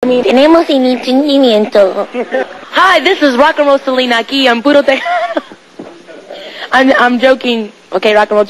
Tenemos sentimiento. Hi, this is Rock and Roll Selena aquí en Puro Te... I'm joking. Okay, Rock and Roll.